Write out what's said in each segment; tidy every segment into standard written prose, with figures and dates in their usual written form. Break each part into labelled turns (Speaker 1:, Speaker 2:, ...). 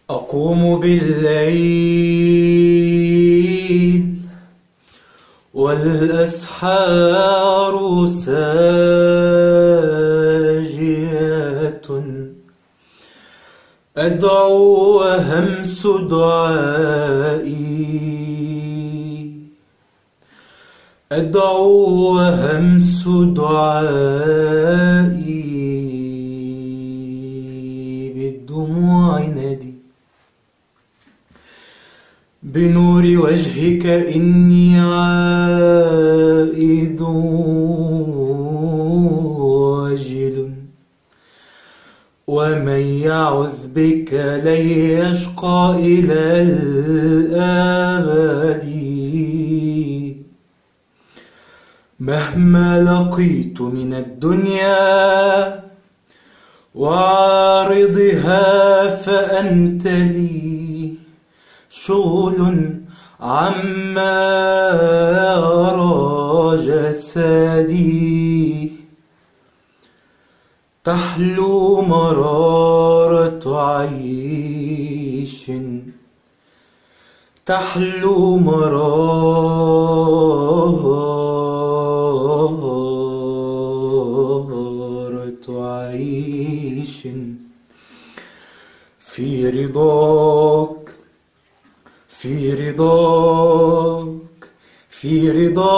Speaker 1: أقوم بالليل والأسحار ساجية، أدعو وهمس دعائي، أدعو وهمس دعائي، بالدموع نادي بنور وجهك إني عائذ واجل، ومن يعذ بك لن يشقى إلى الأبد. مهما لقيت من الدنيا وعارضها فأنت لي شغل عما أرى جسدي. تحلو مرارة عيش، تحلو مرارة عيش في رضاك، في رضاك، في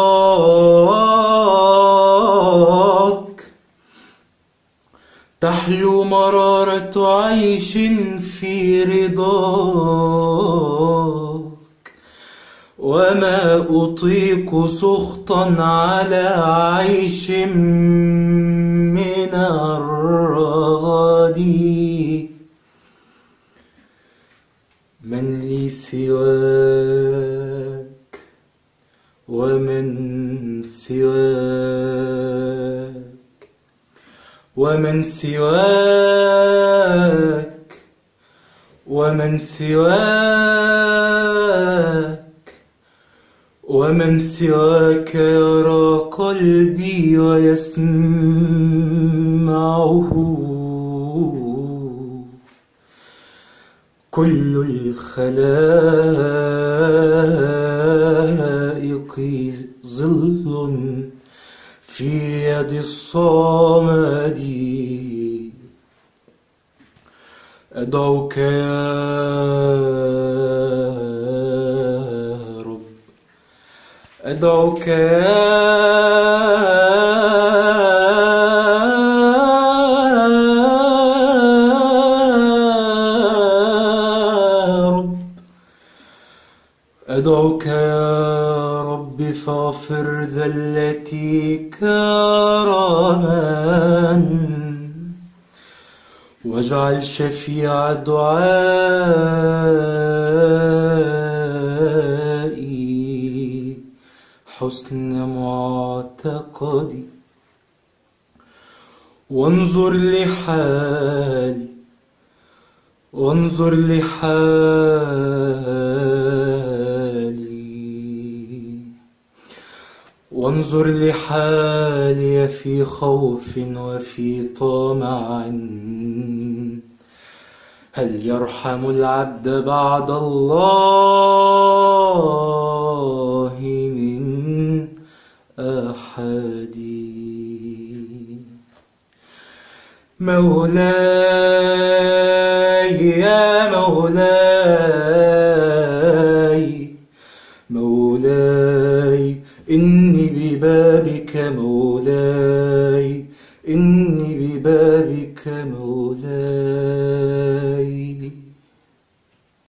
Speaker 1: رضاك. تحلو مرارة عيش في رضاك، وما أطيق سخطا على عيش من الرغد. من لي سواك ومن سواك، ومن سواك، ومن سواك، ومن سواك يرى قلبي ويسمعه كل الخلائق. ظل في يد الصمد. أدعوك يا رب، أدعوك يا أدعوك يا رب فاغفر ذلتي كرما، واجعل شفيع دعائي حسن معتقدي. وانظر لحالي، وانظر لحالي، وانظر لحالي في خوف وفي طمع. هل يرحم العبد بعد الله من أحد؟ مولاي يا مولاي، مولاي إني ببابك مولاي، إني ببابك مولاي.